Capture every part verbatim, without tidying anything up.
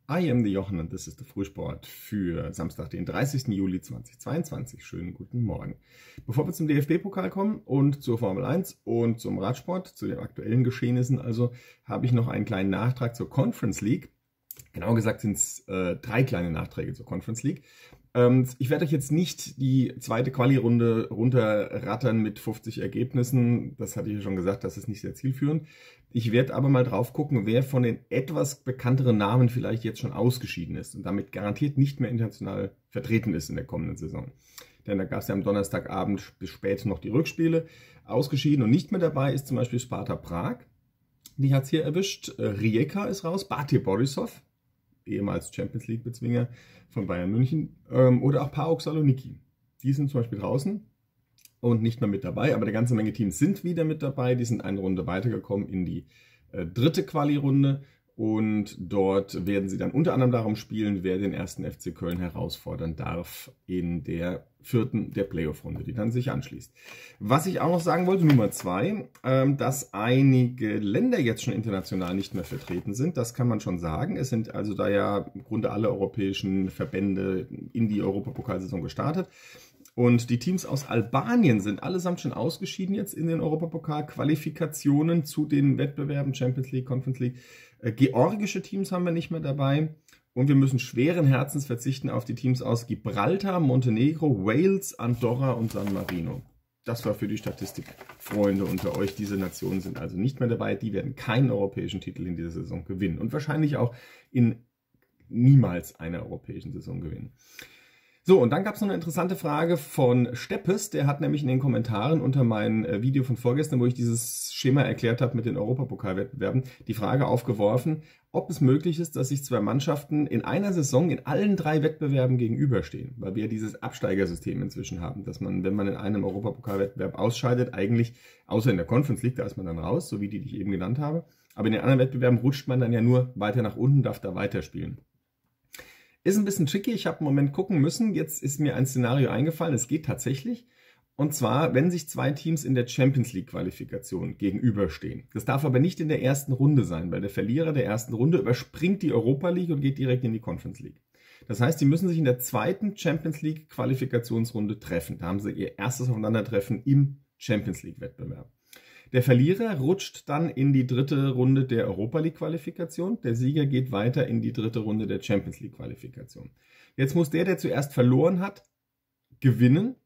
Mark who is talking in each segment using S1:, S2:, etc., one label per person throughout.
S1: I am the Jochen und das ist der Frühsport für Samstag, den dreißigsten Juli zweitausendzweiundzwanzig. Schönen guten Morgen. Bevor wir zum D F B-Pokal kommen und zur Formel eins und zum Radsport, zu den aktuellen Geschehnissen also, habe ich noch einen kleinen Nachtrag zur Conference League. Genauer gesagt sind es äh, drei kleine Nachträge zur Conference League. Ähm, ich werde euch jetzt nicht die zweite Quali-Runde runterrattern mit fünfzig Ergebnissen. Das hatte ich ja schon gesagt, das ist nicht sehr zielführend. Ich werde aber mal drauf gucken, wer von den etwas bekannteren Namen vielleicht jetzt schon ausgeschieden ist und damit garantiert nicht mehr international vertreten ist in der kommenden Saison. Denn da gab es ja am Donnerstagabend bis spät noch die Rückspiele. Ausgeschieden und nicht mehr dabei ist zum Beispiel Sparta Prag. Die hat es hier erwischt. Rijeka ist raus, Bate Borisov, ehemals Champions League-Bezwinger von Bayern München, ähm, oder auch PAOK Saloniki. Die sind zum Beispiel draußen und nicht mehr mit dabei, aber eine ganze Menge Teams sind wieder mit dabei. Die sind eine Runde weitergekommen in die äh, dritte Quali-Runde und dort werden sie dann unter anderem darum spielen, wer den ersten F C Köln herausfordern darf in der vierten der Playoff-Runde, die dann sich anschließt. Was ich auch noch sagen wollte, Nummer zwei, ähm, dass einige Länder jetzt schon international nicht mehr vertreten sind, das kann man schon sagen. Es sind also da ja im Grunde alle europäischen Verbände in die Europapokalsaison gestartet. Und die Teams aus Albanien sind allesamt schon ausgeschieden jetzt in den Europapokal-Qualifikationen zu den Wettbewerben Champions League, Conference League. Äh, georgische Teams haben wir nicht mehr dabei. Und wir müssen schweren Herzens verzichten auf die Teams aus Gibraltar, Montenegro, Wales, Andorra und San Marino. Das war für die Statistikfreunde unter euch. Diese Nationen sind also nicht mehr dabei. Die werden keinen europäischen Titel in dieser Saison gewinnen. Und wahrscheinlich auch in niemals einer europäischen Saison gewinnen. So, und dann gab es noch eine interessante Frage von Steppes, der hat nämlich in den Kommentaren unter meinem Video von vorgestern, wo ich dieses Schema erklärt habe mit den Europapokalwettbewerben, die Frage aufgeworfen, ob es möglich ist, dass sich zwei Mannschaften in einer Saison in allen drei Wettbewerben gegenüberstehen, weil wir dieses Absteigersystem inzwischen haben, dass man, wenn man in einem Europapokalwettbewerb ausscheidet, eigentlich, außer in der Conference League, da ist man dann raus, so wie die, die ich eben genannt habe, aber in den anderen Wettbewerben rutscht man dann ja nur weiter nach unten, darf da weiterspielen. Ist ein bisschen tricky, ich habe einen Moment gucken müssen, jetzt ist mir ein Szenario eingefallen, es geht tatsächlich. Und zwar, wenn sich zwei Teams in der Champions League Qualifikation gegenüberstehen. Das darf aber nicht in der ersten Runde sein, weil der Verlierer der ersten Runde überspringt die Europa League und geht direkt in die Conference League. Das heißt, die müssen sich in der zweiten Champions League Qualifikationsrunde treffen. Da haben sie ihr erstes Aufeinandertreffen im Champions League Wettbewerb. Der Verlierer rutscht dann in die dritte Runde der Europa League Qualifikation. Der Sieger geht weiter in die dritte Runde der Champions League Qualifikation. Jetzt muss der, der zuerst verloren hat, gewinnen,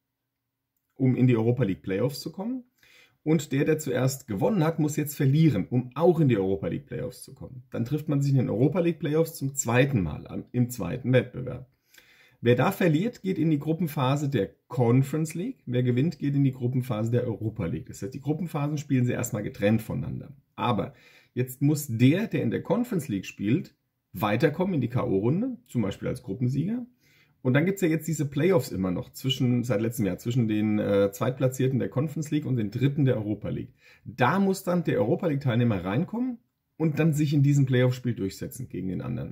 S1: um in die Europa League Playoffs zu kommen. Und der, der zuerst gewonnen hat, muss jetzt verlieren, um auch in die Europa League Playoffs zu kommen. Dann trifft man sich in den Europa League Playoffs zum zweiten Mal im zweiten Wettbewerb. Wer da verliert, geht in die Gruppenphase der Conference League. Wer gewinnt, geht in die Gruppenphase der Europa League. Das heißt, die Gruppenphasen spielen sie erstmal getrennt voneinander. Aber jetzt muss der, der in der Conference League spielt, weiterkommen in die K O-Runde, zum Beispiel als Gruppensieger. Und dann gibt es ja jetzt diese Playoffs immer noch, zwischen, seit letztem Jahr, zwischen den äh, Zweitplatzierten der Conference League und den Dritten der Europa League. Da muss dann der Europa League-Teilnehmer reinkommen und dann sich in diesem Playoff-Spiel durchsetzen gegen den anderen.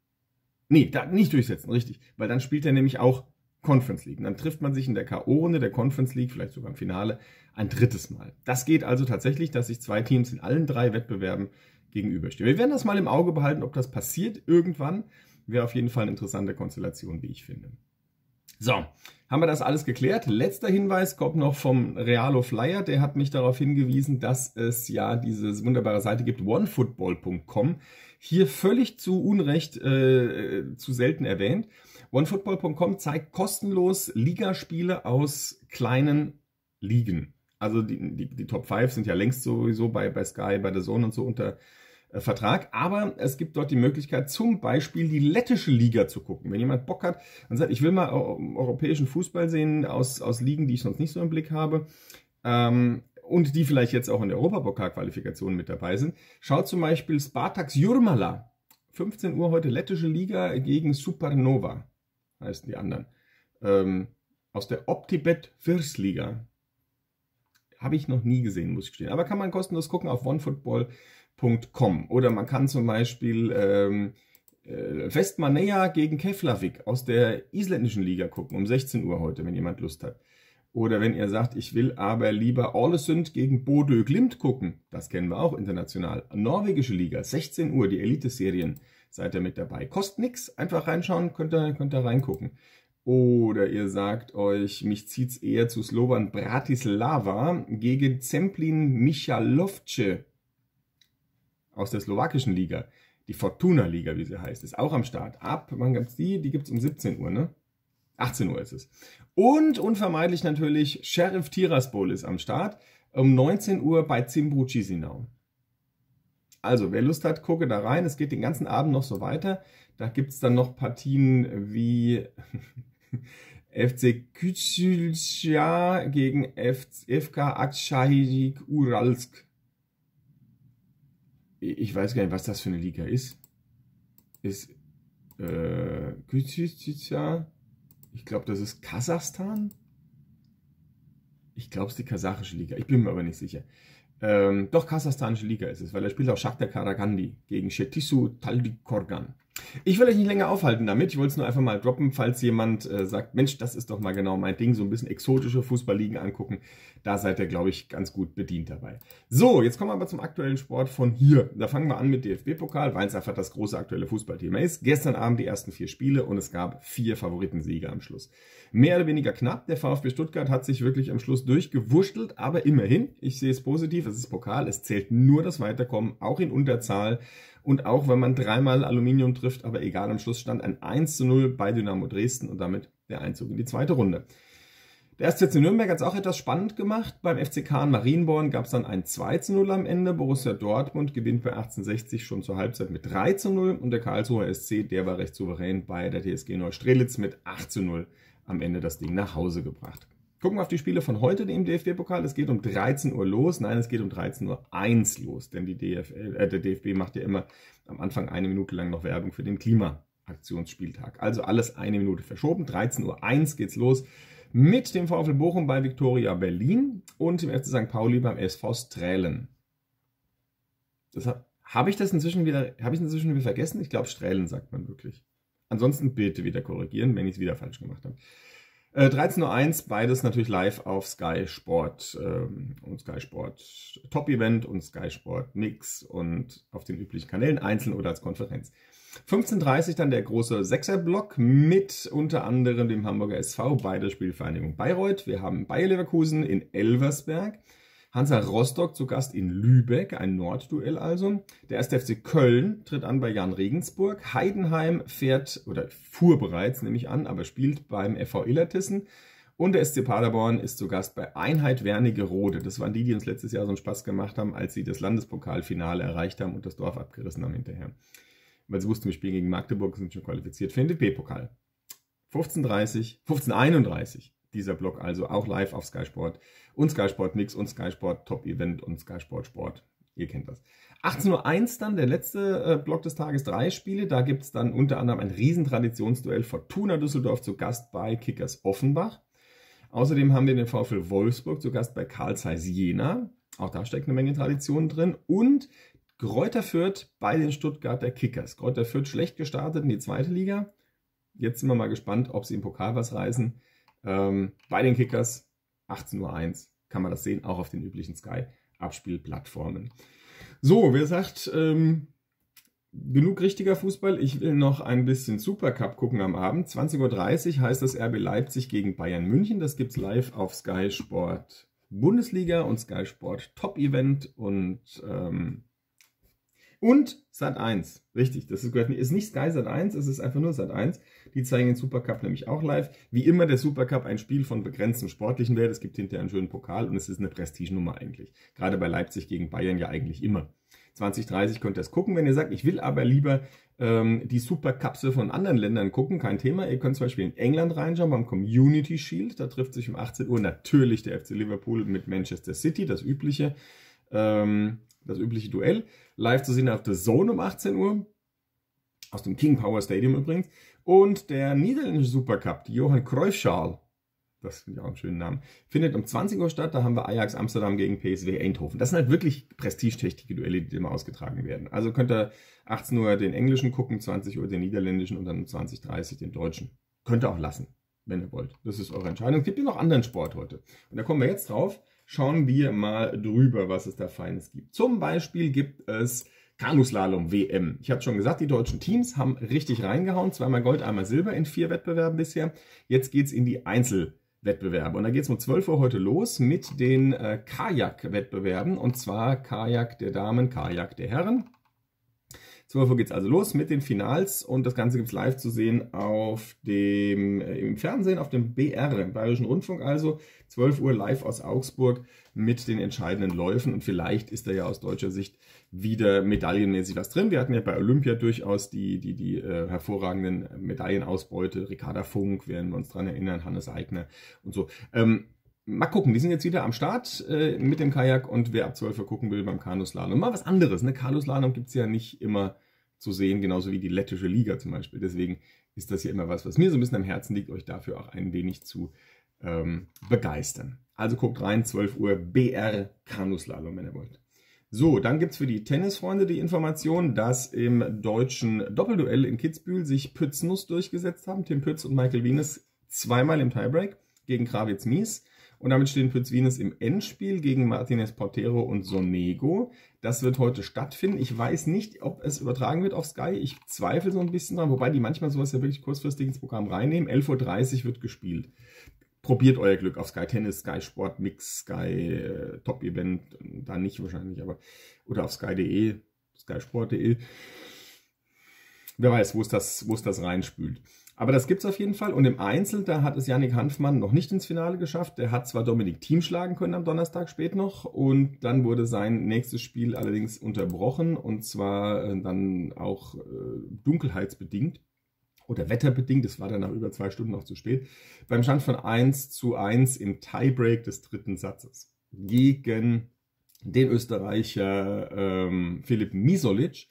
S1: Nee, da nicht durchsetzen, richtig. Weil dann spielt er nämlich auch Conference League. Und dann trifft man sich in der K O-Runde der Conference League, vielleicht sogar im Finale, ein drittes Mal. Das geht also tatsächlich, dass sich zwei Teams in allen drei Wettbewerben gegenüberstehen. Wir werden das mal im Auge behalten, ob das passiert irgendwann. Wäre auf jeden Fall eine interessante Konstellation, wie ich finde. So, haben wir das alles geklärt. Letzter Hinweis kommt noch vom Realo Flyer. Der hat mich darauf hingewiesen, dass es ja diese wunderbare Seite gibt, one football punkt com. Hier völlig zu Unrecht, äh, zu selten erwähnt. one football punkt com zeigt kostenlos Ligaspiele aus kleinen Ligen. Also die, die, die Top fünf sind ja längst sowieso bei, bei Sky, bei The Zone und so unter äh, Vertrag. Aber es gibt dort die Möglichkeit, zum Beispiel die lettische Liga zu gucken. Wenn jemand Bock hat und sagt, ich will mal europäischen Fußball sehen aus, aus Ligen, die ich sonst nicht so im Blick habe, ähm, und die vielleicht jetzt auch in der Europapokal-Qualifikation mit dabei sind. Schaut zum Beispiel Spartak Jurmala. fünfzehn Uhr heute lettische Liga gegen Supernova, heißen die anderen. Ähm, aus der Optibet Firstliga. Habe ich noch nie gesehen, muss ich gestehen. Aber kann man kostenlos gucken auf one football punkt com. Oder man kann zum Beispiel ähm, äh, Vestmannaeyjar gegen Keflavik aus der isländischen Liga gucken, um sechzehn Uhr heute, wenn jemand Lust hat. Oder wenn ihr sagt, ich will aber lieber Ålesund gegen Bodø Glimt gucken, das kennen wir auch international. Norwegische Liga, sechzehn Uhr, die Elite-Serien seid ihr mit dabei. Kostet nichts, einfach reinschauen, könnt ihr, könnt ihr reingucken. Oder ihr sagt euch, mich zieht es eher zu Slovan Bratislava gegen Zemplín Michalovce aus der slowakischen Liga. Die Fortuna-Liga, wie sie heißt, ist auch am Start. Ab, wann gibt's die? Die gibt es um siebzehn Uhr, ne? achtzehn Uhr ist es. Und unvermeidlich natürlich, Sheriff Tiraspol ist am Start. Um neunzehn Uhr bei Zimbru Chisinau. Also, wer Lust hat, gucke da rein. Es geht den ganzen Abend noch so weiter. Da gibt es dann noch Partien wie F C Küchyja gegen F K Akshahirik Uralsk. Ich weiß gar nicht, was das für eine Liga ist. Ist äh, Küchyja, ich glaube, das ist Kasachstan. Ich glaube, es ist die kasachische Liga. Ich bin mir aber nicht sicher. Ähm, doch, kasachstanische Liga ist es, weil er spielt auch Shakhtar Karagandi gegen Chetisu Taldykorgan. Ich will euch nicht länger aufhalten damit. Ich wollte es nur einfach mal droppen, falls jemand äh, sagt, Mensch, das ist doch mal genau mein Ding, so ein bisschen exotische Fußballligen angucken. Da seid ihr, glaube ich, ganz gut bedient dabei. So, jetzt kommen wir aber zum aktuellen Sport von hier. Da fangen wir an mit D F B-Pokal, weil es einfach das große aktuelle Fußballthema ist. Gestern Abend die ersten vier Spiele und es gab vier Favoritensiege am Schluss. Mehr oder weniger knapp. Der VfB Stuttgart hat sich wirklich am Schluss durchgewurschtelt, aber immerhin, ich sehe es positiv, es ist Pokal, es zählt nur das Weiterkommen, auch in Unterzahl. Und auch wenn man dreimal Aluminium trifft, aber egal, am Schluss stand ein eins zu null bei Dynamo Dresden und damit der Einzug in die zweite Runde. Der erste F C Nürnberg hat es auch etwas spannend gemacht. Beim F C K in Marienborn gab es dann ein zwei zu null am Ende. Borussia Dortmund gewinnt bei achtzehnhundertsechzig schon zur Halbzeit mit drei zu null. Und der Karlsruher S C, der war recht souverän bei der T S G Neustrelitz mit acht zu null am Ende das Ding nach Hause gebracht. Gucken wir auf die Spiele von heute im D F B-Pokal. Es geht um dreizehn Uhr los. Nein, es geht um dreizehn Uhr eins los. Denn die D F L, äh, der D F B macht ja immer am Anfang eine Minute lang noch Werbung für den Klimaaktionsspieltag. Also alles eine Minute verschoben. dreizehn Uhr eins geht's los mit dem VfL Bochum bei Viktoria Berlin und dem F C Sankt Pauli beim S V Strählen. Habe ich das inzwischen wieder, habe ich inzwischen wieder vergessen? Ich glaube, Strählen sagt man wirklich. Ansonsten bitte wieder korrigieren, wenn ich es wieder falsch gemacht habe. Äh, dreizehn Uhr eins, beides natürlich live auf Sky Sport ähm, und Sky Sport Top Event und Sky Sport Mix und auf den üblichen Kanälen, einzeln oder als Konferenz. fünfzehn Uhr dreißig dann der große Sechser-Block mit unter anderem dem Hamburger S V bei der Spielvereinigung Bayreuth. Wir haben Bayer Leverkusen in Elversberg. Hansa Rostock zu Gast in Lübeck, ein Nordduell also. Der erste F C Köln tritt an bei Jan Regensburg. Heidenheim fährt, oder fuhr bereits, nehme ich an, aber spielt beim F V Illertissen. Und der S C Paderborn ist zu Gast bei Einheit Wernigerode. Das waren die, die uns letztes Jahr so einen Spaß gemacht haben, als sie das Landespokalfinale erreicht haben und das Dorf abgerissen haben hinterher. Weil sie wussten, wir spielen gegen Magdeburg, sind schon qualifiziert für den D F B-Pokal. fünfzehn Uhr dreißig, fünfzehn Uhr einunddreißig. Dieser Block also auch live auf Sky Sport und Sky Sport Mix und Sky Sport Top Event und Sky Sport Sport. Ihr kennt das. achtzehn Uhr eins dann, der letzte äh, Block des Tages, drei Spiele. Da gibt es dann unter anderem ein Riesentraditionsduell Fortuna Düsseldorf zu Gast bei Kickers Offenbach. Außerdem haben wir den VfL Wolfsburg zu Gast bei Carl Zeiss Jena. Auch da steckt eine Menge Tradition drin. Und Greuther Fürth bei den Stuttgarter Kickers. Greuther Fürth schlecht gestartet in die zweite Liga. Jetzt sind wir mal gespannt, ob sie im Pokal was reißen. Ähm, bei den Kickers, achtzehn Uhr eins, kann man das sehen, auch auf den üblichen Sky-Abspielplattformen. So, wer sagt, ähm, genug richtiger Fußball, ich will noch ein bisschen Supercup gucken am Abend. zwanzig Uhr dreißig heißt das R B Leipzig gegen Bayern München. Das gibt es live auf Sky Sport Bundesliga und Sky Sport Top Event und ähm, Und Sat eins, richtig, das ist, ist nicht Sky Sat eins, es ist einfach nur Sat eins. Die zeigen den Supercup nämlich auch live. Wie immer der Supercup ein Spiel von begrenztem sportlichen Wert. Es gibt hinterher einen schönen Pokal und es ist eine Prestigenummer eigentlich. Gerade bei Leipzig gegen Bayern ja eigentlich immer. zwanzig Uhr dreißig könnt ihr es gucken. Wenn ihr sagt, ich will aber lieber ähm, die Supercups von anderen Ländern gucken, kein Thema. Ihr könnt zum Beispiel in England reinschauen beim Community Shield. Da trifft sich um achtzehn Uhr natürlich der F C Liverpool mit Manchester City, das übliche. Ähm, das übliche Duell. Live zu sehen auf The Zone um achtzehn Uhr. Aus dem King Power Stadium übrigens. Und der niederländische Supercup, die Johan Cruyff-Schal, das finde ich auch einen schönen Namen, findet um zwanzig Uhr statt. Da haben wir Ajax Amsterdam gegen P S V Eindhoven. Das sind halt wirklich prestigeträchtige Duelle, die immer ausgetragen werden. Also könnt ihr achtzehn Uhr den englischen gucken, zwanzig Uhr den niederländischen und dann um zwanzig Uhr dreißig den deutschen. Könnt ihr auch lassen, wenn ihr wollt. Das ist eure Entscheidung. Es gibt ja noch anderen Sport heute. Und da kommen wir jetzt drauf. Schauen wir mal drüber, was es da Feines gibt. Zum Beispiel gibt es Kanuslalom-W M. Ich habe schon gesagt, die deutschen Teams haben richtig reingehauen. Zweimal Gold, einmal Silber in vier Wettbewerben bisher. Jetzt geht es in die Einzelwettbewerbe. Und da geht es um zwölf Uhr heute los mit den äh, Kajak-Wettbewerben. Und zwar Kajak der Damen, Kajak der Herren. zwölf Uhr geht es also los mit den Finals. Und das Ganze gibt es live zu sehen auf dem, äh, im Fernsehen, auf dem B R, im Bayerischen Rundfunk. Also zwölf Uhr live aus Augsburg mit den entscheidenden Läufen. Und vielleicht ist da ja aus deutscher Sicht wieder medaillenmäßig was drin. Wir hatten ja bei Olympia durchaus die, die, die äh, hervorragenden Medaillenausbeute. Ricarda Funk, werden wir uns dran erinnern, Hannes Eigner und so. Ähm, mal gucken, die sind jetzt wieder am Start äh, mit dem Kajak und wer ab zwölf Uhr gucken will beim Kanuslalom. Mal was anderes, ne? Kanuslalom gibt es ja nicht immer zu sehen, genauso wie die lettische Liga zum Beispiel. Deswegen ist das ja immer was, was mir so ein bisschen am Herzen liegt, euch dafür auch ein wenig zu ähm, begeistern. Also guckt rein, zwölf Uhr B R Kanuslalom, wenn ihr wollt. So, dann gibt es für die Tennisfreunde die Information, dass im deutschen Doppelduell in Kitzbühel sich Pütz-Nuss durchgesetzt haben. Tim Pütz und Michael Venus zweimal im Tiebreak gegen Krawitz-Mies. Und damit stehen Pütz-Venus im Endspiel gegen Martinez Portero und Sonego. Das wird heute stattfinden. Ich weiß nicht, ob es übertragen wird auf Sky. Ich zweifle so ein bisschen dran, wobei die manchmal sowas ja wirklich kurzfristig ins Programm reinnehmen. elf Uhr dreißig wird gespielt. Probiert euer Glück auf Sky Tennis, Sky Sport, Mix, Sky äh, Top Event, da nicht wahrscheinlich, aber oder auf sky punkt de, sky sport punkt de. Wer weiß, wo es das, wo es das reinspült. Aber das gibt es auf jeden Fall. Und im Einzel, da hat es Yannick Hanfmann noch nicht ins Finale geschafft. Der hat zwar Dominik Thiem schlagen können am Donnerstag spät noch. Und dann wurde sein nächstes Spiel allerdings unterbrochen. Und zwar äh, dann auch äh, dunkelheitsbedingt. Oder wetterbedingt, es war dann nach über zwei Stunden noch zu spät, beim Stand von eins zu eins im Tiebreak des dritten Satzes gegen den Österreicher ähm, Filip Misolic.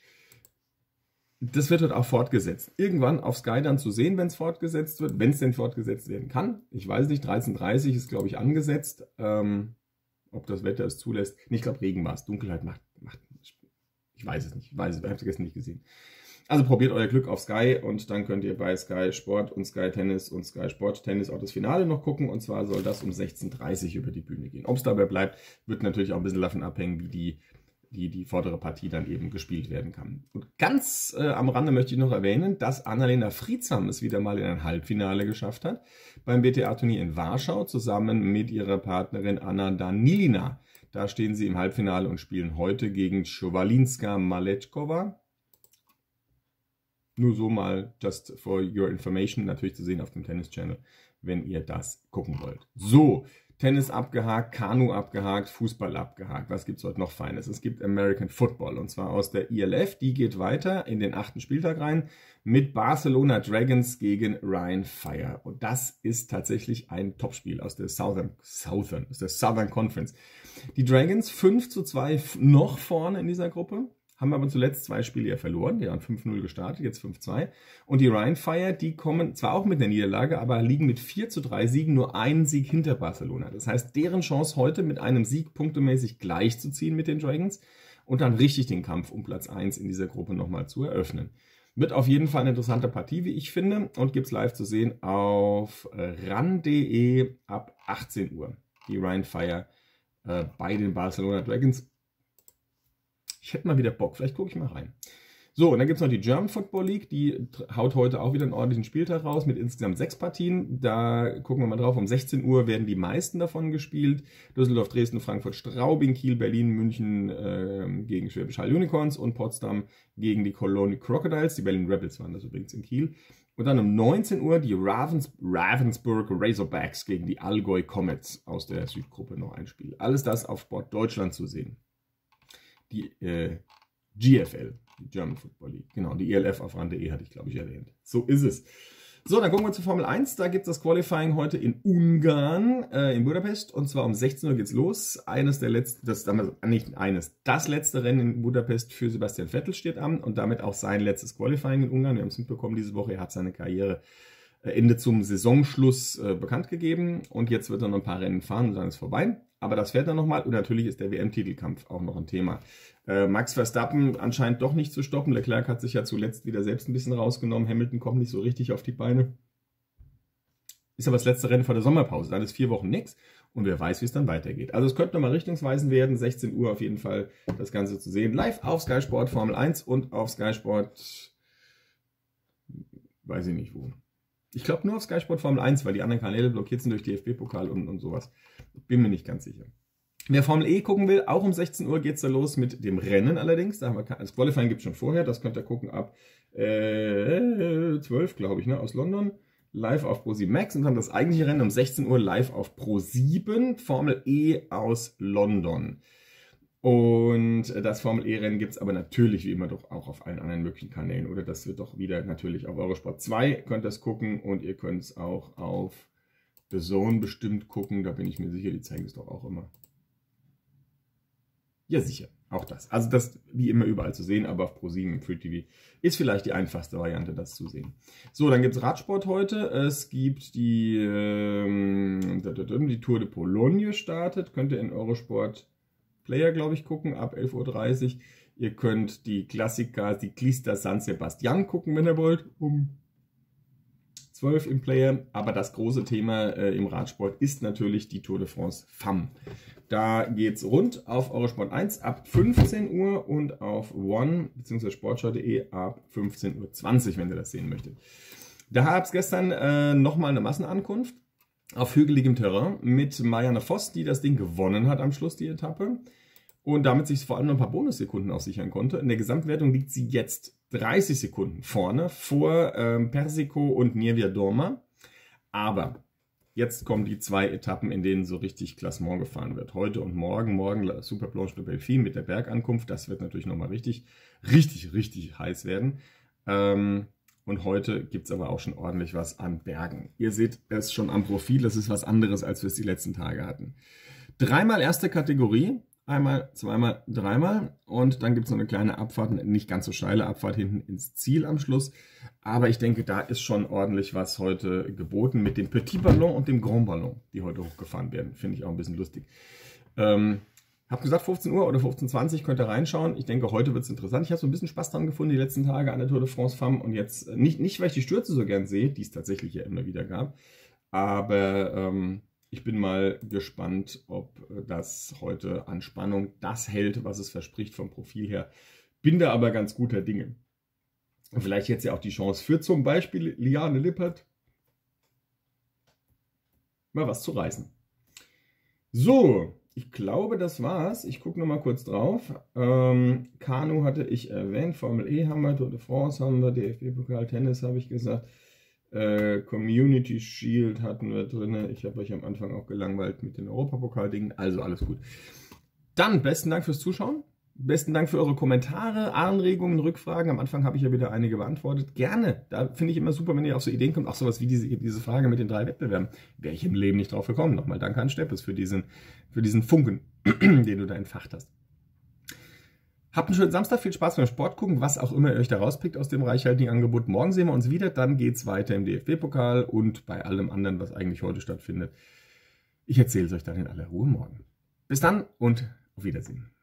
S1: Das wird dort auch fortgesetzt. Irgendwann auf Sky dann zu sehen, wenn es fortgesetzt wird, wenn es denn fortgesetzt werden kann. Ich weiß nicht, dreizehn Uhr dreißig ist, glaube ich, angesetzt. Ähm, ob das Wetter es zulässt. Ich glaube, Regen war es. Dunkelheit macht, macht, ich weiß es nicht. Ich weiß es, ich habe es gestern nicht gesehen. Also probiert euer Glück auf Sky und dann könnt ihr bei Sky Sport und Sky Tennis und Sky Sport Tennis auch das Finale noch gucken. Und zwar soll das um sechzehn Uhr dreißig über die Bühne gehen. Ob es dabei bleibt, wird natürlich auch ein bisschen davon abhängen, wie die, die, die vordere Partie dann eben gespielt werden kann. Und ganz äh, am Rande möchte ich noch erwähnen, dass Annalena Friedsam es wieder mal in ein Halbfinale geschafft hat. Beim W T A-Turnier in Warschau zusammen mit ihrer Partnerin Anna Danilina. Da stehen sie im Halbfinale und spielen heute gegen Chowalinska Malečková. Nur so mal, just for your information, natürlich zu sehen auf dem Tennis Channel, wenn ihr das gucken wollt. So, Tennis abgehakt, Kanu abgehakt, Fußball abgehakt. Was gibt es heute noch Feines? Es gibt American Football und zwar aus der I L F. Die geht weiter in den achten Spieltag rein mit Barcelona Dragons gegen Rhein Fire. Und das ist tatsächlich ein Topspiel aus der Southern, Southern, aus der Southern Conference. Die Dragons fünf zu zwei noch vorne in dieser Gruppe. Haben aber zuletzt zwei Spiele ja verloren. Die haben fünf null gestartet, jetzt fünf zwei. Und die Rhein Fire, die kommen zwar auch mit einer Niederlage, aber liegen mit vier zu drei Siegen nur einen Sieg hinter Barcelona. Das heißt, deren Chance heute mit einem Sieg punktemäßig gleichzuziehen mit den Dragons und dann richtig den Kampf um Platz eins in dieser Gruppe nochmal zu eröffnen. Wird auf jeden Fall eine interessante Partie, wie ich finde. Und gibt es live zu sehen auf ran punkt de ab achtzehn Uhr. Die Rhein Fire äh, bei den Barcelona Dragons. Ich hätte mal wieder Bock, vielleicht gucke ich mal rein. So, und dann gibt es noch die German Football League, die haut heute auch wieder einen ordentlichen Spieltag raus mit insgesamt sechs Partien. Da gucken wir mal drauf, um sechzehn Uhr werden die meisten davon gespielt. Düsseldorf, Dresden, Frankfurt, Straubing, Kiel, Berlin, München äh, gegen Schwäbisch Hall Unicorns und Potsdam gegen die Cologne Crocodiles. Die Berlin Rebels waren das übrigens in Kiel. Und dann um neunzehn Uhr die Ravens Ravensburg Razorbacks gegen die Allgäu Comets aus der Südgruppe noch ein Spiel. Alles das auf Sport Deutschland zu sehen. Die äh, G F L, die German Football League. Genau, die I L F auf ran punkt de hatte ich, glaube ich, erwähnt. So ist es. So, dann gucken wir zur Formel eins. Da gibt es das Qualifying heute in Ungarn, äh, in Budapest. Und zwar um sechzehn Uhr geht's los. Eines der letzten, das nicht eines, das letzte Rennen in Budapest für Sebastian Vettel steht an. Und damit auch sein letztes Qualifying in Ungarn. Wir haben es mitbekommen diese Woche. Er hat seine Karriere Ende zum Saisonschluss äh, bekannt gegeben. Und jetzt wird er noch ein paar Rennen fahren und dann ist vorbei. Aber das fährt er nochmal und natürlich ist der W M-Titelkampf auch noch ein Thema. Äh, Max Verstappen anscheinend doch nicht zu stoppen. Leclerc hat sich ja zuletzt wieder selbst ein bisschen rausgenommen. Hamilton kommt nicht so richtig auf die Beine. Ist aber das letzte Rennen vor der Sommerpause. Dann ist vier Wochen nichts. Und wer weiß, wie es dann weitergeht. Also es könnte nochmal richtungsweisend werden, sechzehn Uhr auf jeden Fall das Ganze zu sehen. Live auf Sky Sport Formel eins und auf Sky Sport, weiß ich nicht wo. Ich glaube nur auf Sky Sport Formel eins, weil die anderen Kanäle blockiert sind durch D F B-Pokal und, und sowas. Bin mir nicht ganz sicher. Wer Formel E gucken will, auch um sechzehn Uhr geht es da los mit dem Rennen allerdings. Da haben wir, das Qualifying gibt es schon vorher, das könnt ihr gucken ab äh, zwölf, glaube ich, ne, aus London. Live auf Pro sieben Max und dann das eigentliche Rennen um sechzehn Uhr live auf Pro sieben, Formel E aus London. Und das Formel E-Rennen gibt es aber natürlich wie immer doch auch auf allen anderen möglichen Kanälen. Oder das wird doch wieder natürlich auf Eurosport zwei, könnt ihr es gucken und ihr könnt es auch auf The Zone bestimmt gucken, da bin ich mir sicher, die zeigen es doch auch immer. Ja, sicher, auch das. Also das wie immer überall zu sehen, aber auf Pro sieben im Free T V ist vielleicht die einfachste Variante, das zu sehen. So, dann gibt es Radsport heute. Es gibt die, ähm, die Tour de Pologne startet. Könnt ihr in Eurosport Player, glaube ich, gucken, ab elf Uhr dreißig. Ihr könnt die Klassiker, die Ciclista San Sebastian gucken, wenn ihr wollt, um zwölf im Player. Aber das große Thema äh, im Radsport ist natürlich die Tour de France Femme. Da geht es rund auf Eurosport eins ab fünfzehn Uhr und auf One bzw. sportschau punkt de ab fünfzehn Uhr zwanzig, wenn ihr das sehen möchtet. Da gab es gestern äh, nochmal eine Massenankunft auf hügeligem Terrain mit Marianne Vos, die das Ding gewonnen hat am Schluss, die Etappe. Und damit sich vor allem noch ein paar Bonussekunden aussichern konnte. In der Gesamtwertung liegt sie jetzt dreißig Sekunden vorne vor ähm, Persico und Niewiadoma. Aber jetzt kommen die zwei Etappen, in denen so richtig Klassement gefahren wird. Heute und morgen. Morgen Super Planche de Belfi mit der Bergankunft. Das wird natürlich nochmal richtig, richtig, richtig heiß werden. Ähm, und heute gibt es aber auch schon ordentlich was an Bergen. Ihr seht es schon am Profil. Das ist was anderes, als wir es die letzten Tage hatten. Dreimal erste Kategorie. Einmal, zweimal, dreimal und dann gibt es noch eine kleine Abfahrt, eine nicht ganz so steile Abfahrt hinten ins Ziel am Schluss. Aber ich denke, da ist schon ordentlich was heute geboten mit dem Petit Ballon und dem Grand Ballon, die heute hochgefahren werden. Finde ich auch ein bisschen lustig. Ähm, hab gesagt, fünfzehn Uhr oder fünfzehn Uhr zwanzig könnt ihr reinschauen. Ich denke, heute wird es interessant. Ich habe so ein bisschen Spaß dran gefunden die letzten Tage an der Tour de France Femme. Und jetzt, nicht, nicht weil ich die Stürze so gern sehe, die es tatsächlich ja immer wieder gab, aber ähm, ich bin mal gespannt, ob das heute an Spannung das hält, was es verspricht vom Profil her. Bin da aber ganz guter Dinge. Und vielleicht jetzt ja auch die Chance für zum Beispiel Liane Lippert mal was zu reißen. So, ich glaube, das war's. Ich gucke noch mal kurz drauf. Ähm, Kanu hatte ich erwähnt, Formel E haben wir, Tour de France haben wir, D F B-Pokal, Tennis habe ich gesagt. Äh, Community Shield hatten wir drin. Ich habe euch am Anfang auch gelangweilt mit den Europapokal-Dingen. Also alles gut. Dann besten Dank fürs Zuschauen. Besten Dank für eure Kommentare, Anregungen, Rückfragen. Am Anfang habe ich ja wieder einige beantwortet. Gerne. Da finde ich immer super, wenn ihr auf so Ideen kommt. Auch sowas wie diese, diese Frage mit den drei Wettbewerben. Wäre ich im Leben nicht drauf gekommen. Nochmal danke an Steppes für diesen, für diesen Funken, den du da entfacht hast. Habt einen schönen Samstag, viel Spaß beim Sport gucken, was auch immer ihr euch da rauspickt aus dem reichhaltigen Angebot. Morgen sehen wir uns wieder, dann geht es weiter im D F B-Pokal und bei allem anderen, was eigentlich heute stattfindet. Ich erzähle es euch dann in aller Ruhe morgen. Bis dann und auf Wiedersehen.